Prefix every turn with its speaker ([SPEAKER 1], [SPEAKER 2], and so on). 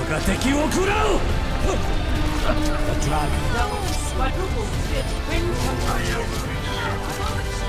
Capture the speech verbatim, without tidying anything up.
[SPEAKER 1] が敵を食らう。
[SPEAKER 2] Double quadruple hit. Win.